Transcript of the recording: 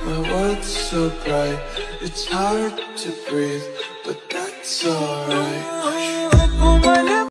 My world's so bright, it's hard to breathe, but that's alright.